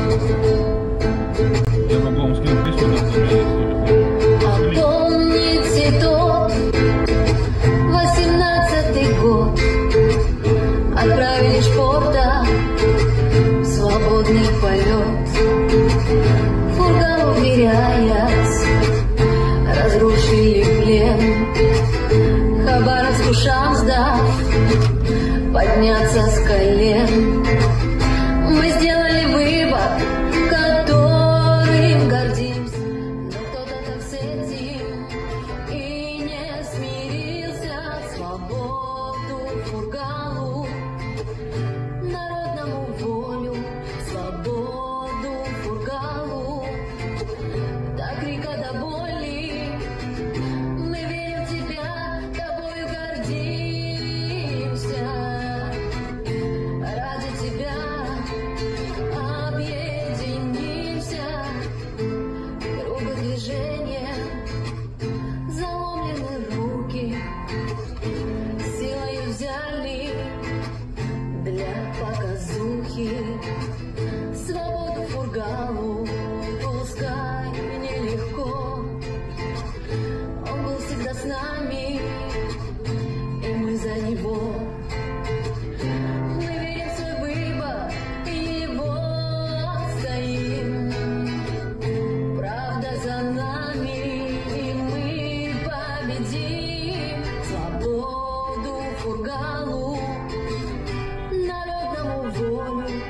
Я могу вам скинуть песню, но это есть. Помните тот 18-й год, отправили шпорта в свободный полет. Фургалу веряясь, разрушили плен. Хабаровску шанс дав подняться с колен. Мы сделали выбор, которым гордимся, но кто-то так с этим и не смирился. Свободу Фургалу, народному волю, свободу Фургалу, до крика, до боли. Мы верим в тебя, тобою гордимся. Ради тебя объединимся. Круга движения, заломлены руки, силою взяли для показухи. Свободу Фургалу, пускай нелегко, он был всегда с нами, и мы за него. Мы верим в свой выбор, его стоим. Правда за нами, и мы победим. Свободу Фургалу, народному волю,